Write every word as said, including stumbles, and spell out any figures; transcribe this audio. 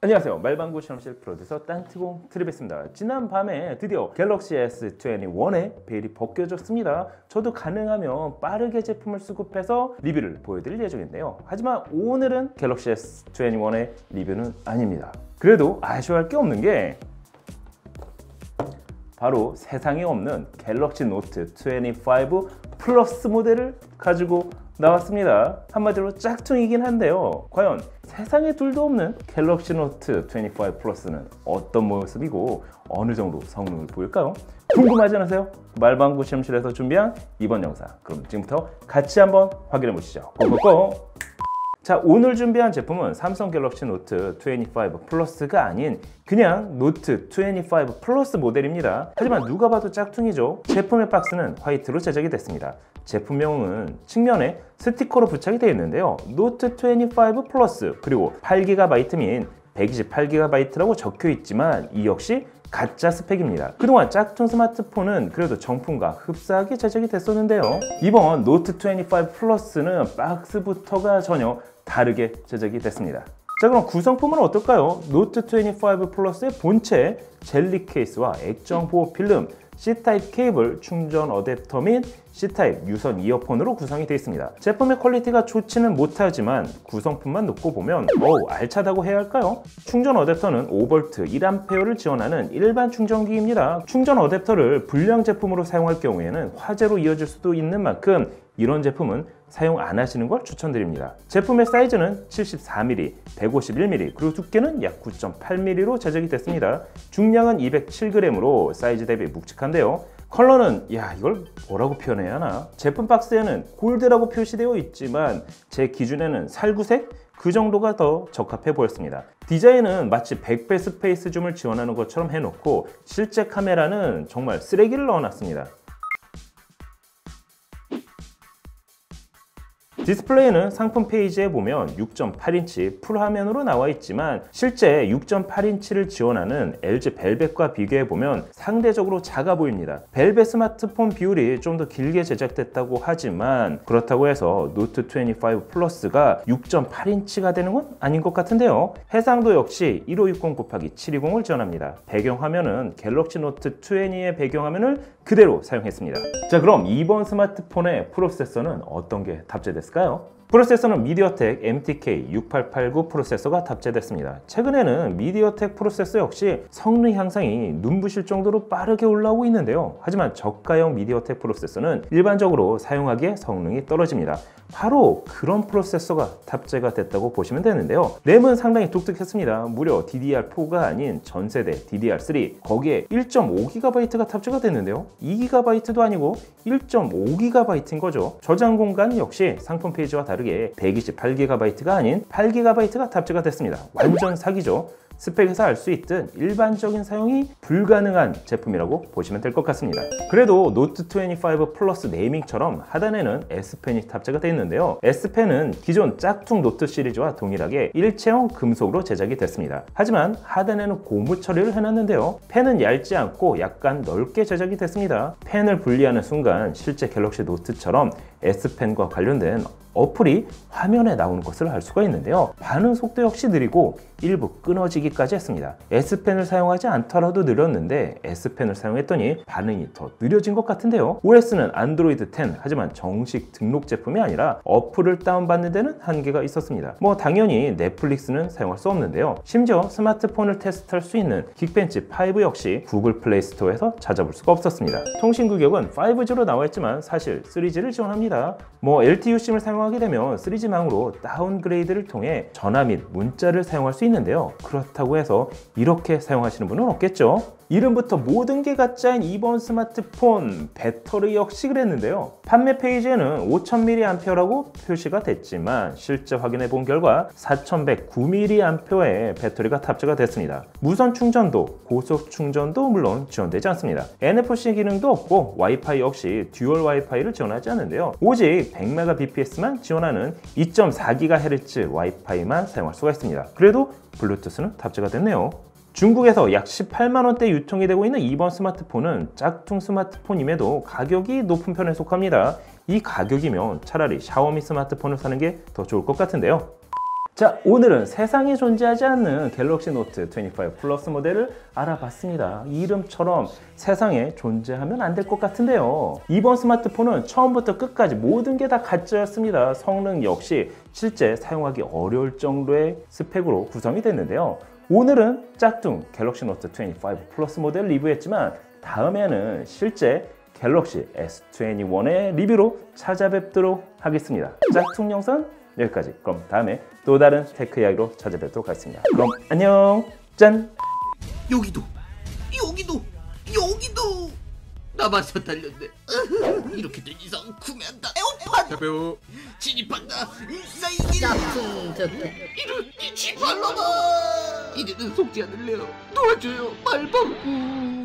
안녕하세요. 말방구 실험실 프로듀서 딴티공 트리베스입니다. 지난 밤에 드디어 갤럭시 에스 이십일의 베일이 벗겨졌습니다. 저도 가능하면 빠르게 제품을 수급해서 리뷰를 보여드릴 예정인데요. 하지만 오늘은 갤럭시 에스 이십일의 리뷰는 아닙니다. 그래도 아쉬워할 게 없는 게 바로 세상에 없는 갤럭시 노트 이십오 플러스 모델을 가지고 나왔습니다. 한마디로 짝퉁이긴 한데요. 과연 세상에 둘도 없는 갤럭시 노트 이십오 플러스는 어떤 모습이고 어느 정도 성능을 보일까요? 궁금하지 않으세요? 말방구 실험실에서 준비한 이번 영상, 그럼 지금부터 같이 한번 확인해 보시죠. 고고고! 자, 오늘 준비한 제품은 삼성 갤럭시 노트 이십오 플러스가 아닌 그냥 노트 이십오 플러스 모델입니다. 하지만 누가 봐도 짝퉁이죠. 제품의 박스는 화이트로 제작이 됐습니다. 제품명은 측면에 스티커로 부착이 되어 있는데요. 노트 이십오 플러스 그리고 팔 기가바이트 및 백이십팔 기가바이트라고 적혀 있지만 이 역시 가짜 스펙입니다. 그동안 짝퉁 스마트폰은 그래도 정품과 흡사하게 제작이 됐었는데요. 이번 노트 이십오 플러스는 박스부터가 전혀 다르게 제작이 됐습니다. 자, 그럼 구성품은 어떨까요? 노트 이십오 플러스의 본체, 젤리 케이스와 액정 보호 필름, C타입 케이블, 충전 어댑터 및 C타입 유선 이어폰으로 구성이 되어 있습니다. 제품의 퀄리티가 좋지는 못하지만 구성품만 놓고 보면 어우 알차다고 해야 할까요? 충전 어댑터는 오 볼트 일 암페어를 지원하는 일반 충전기입니다. 충전 어댑터를 불량 제품으로 사용할 경우에는 화재로 이어질 수도 있는 만큼 이런 제품은 사용 안 하시는 걸 추천드립니다. 제품의 사이즈는 칠십사 밀리미터, 백오십일 밀리미터, 그리고 두께는 약 구 점 팔 밀리미터로 제작이 됐습니다. 중량은 이백칠 그램으로 사이즈 대비 묵직한데요. 컬러는 야 이걸 뭐라고 표현해야 하나? 제품 박스에는 골드라고 표시되어 있지만 제 기준에는 살구색? 그 정도가 더 적합해 보였습니다. 디자인은 마치 백 배 스페이스 줌을 지원하는 것처럼 해놓고 실제 카메라는 정말 쓰레기를 넣어놨습니다. 디스플레이는 상품 페이지에 보면 육 점 팔 인치 풀화면으로 나와 있지만 실제 육 점 팔 인치를 지원하는 엘지 벨벳과 비교해 보면 상대적으로 작아 보입니다. 벨벳 스마트폰 비율이 좀 더 길게 제작됐다고 하지만 그렇다고 해서 노트 이십오 플러스가 육 점 팔 인치가 되는 건 아닌 것 같은데요. 해상도 역시 일오육공 곱하기 칠이공을 지원합니다. 배경화면은 갤럭시 노트 이십이의 배경화면을 그대로 사용했습니다. 자, 그럼 이번 스마트폰의 프로세서는 어떤 게 탑재됐을까요? 프로세서는 미디어텍 엠티케이 육팔팔구 프로세서가 탑재됐습니다. 최근에는 미디어텍 프로세서 역시 성능 향상이 눈부실 정도로 빠르게 올라오고 있는데요. 하지만 저가형 미디어텍 프로세서는 일반적으로 사용하기에 성능이 떨어집니다. 바로 그런 프로세서가 탑재가 됐다고 보시면 되는데요. 램은 상당히 독특했습니다. 무려 디디알 포가 아닌 전세대 디디알 쓰리, 거기에 일 점 오 기가바이트가 탑재가 됐는데요. 이 기가바이트도 아니고 일 점 오 기가바이트인 거죠. 저장 공간 역시 상품 페이지와 다르게 백이십팔 기가바이트가 아닌 팔 기가바이트가 탑재가 됐습니다. 완전 사기죠. 스펙에서 알 수 있듯 일반적인 사용이 불가능한 제품이라고 보시면 될 것 같습니다. 그래도 노트 이십오 플러스 네이밍처럼 하단에는 S펜이 탑재가 되어 있는데요. S펜은 기존 짝퉁 노트 시리즈와 동일하게 일체형 금속으로 제작이 됐습니다. 하지만 하단에는 고무 처리를 해놨는데요. 펜은 얇지 않고 약간 넓게 제작이 됐습니다. 펜을 분리하는 순간 실제 갤럭시 노트처럼 S펜과 관련된 어플이 화면에 나오는 것을 알 수가 있는데요. 반응 속도 역시 느리고 일부 끊어지기까지 했습니다. S펜을 사용하지 않더라도 느렸는데 S펜을 사용했더니 반응이 더 느려진 것 같은데요. 오에스는 안드로이드 텐, 하지만 정식 등록 제품이 아니라 어플을 다운받는 데는 한계가 있었습니다. 뭐 당연히 넷플릭스는 사용할 수 없는데요. 심지어 스마트폰을 테스트할 수 있는 긱벤치 오 역시 구글 플레이 스토어에서 찾아볼 수가 없었습니다. 통신 규격은 파이브지로 나와 있지만 사실 쓰리지를 지원합니다. 뭐 엘티이유 심을 사용하게 되면 쓰리지망으로 다운그레이드를 통해 전화 및 문자를 사용할 수 있는데요. 그렇다고 해서 이렇게 사용하시는 분은 없겠죠. 이름부터 모든 게 가짜인 이번 스마트폰, 배터리 역시 그랬는데요. 판매 페이지에는 오천 밀리앰페어라고 표시가 됐지만 실제 확인해 본 결과 사천백구 밀리앰페어의 배터리가 탑재가 됐습니다. 무선 충전도, 고속 충전도 물론 지원되지 않습니다. 엔에프씨 기능도 없고 와이파이 역시 듀얼 와이파이를 지원하지 않는데요. 오직 백 메가비피에스만 지원하는 이 점 사 기가헤르츠 와이파이만 사용할 수가 있습니다. 그래도 블루투스는 탑재가 됐네요. 중국에서 약 십팔만 원대 유통이 되고 있는 이번 스마트폰은 짝퉁 스마트폰임에도 가격이 높은 편에 속합니다. 이 가격이면 차라리 샤오미 스마트폰을 사는 게 더 좋을 것 같은데요. 자, 오늘은 세상에 존재하지 않는 갤럭시 노트 이십오 플러스 모델을 알아봤습니다. 이름처럼 세상에 존재하면 안 될 것 같은데요. 이번 스마트폰은 처음부터 끝까지 모든 게 다 가짜였습니다. 성능 역시 실제 사용하기 어려울 정도의 스펙으로 구성이 됐는데요. 오늘은 짝퉁 갤럭시 노트 이십오 플러스 모델을 리뷰했지만 다음에는 실제 갤럭시 에스 이십일의 리뷰로 찾아뵙도록 하겠습니다. 짝퉁 영상 여기까지. 그럼 다음에 또 다른 테크 이야기로 찾아뵙도록 하겠습니다. 그럼 안녕. 짠. 여기도 여기도 여기도 나만서 달렸네. 이렇게 된 이상 구매한다. 에어팟 자배우 진입한다. 인사이기 짝퉁 짝퉁 이런 이 지발로다. 이제는 속지 않을래요. 도와줘요. 말방구.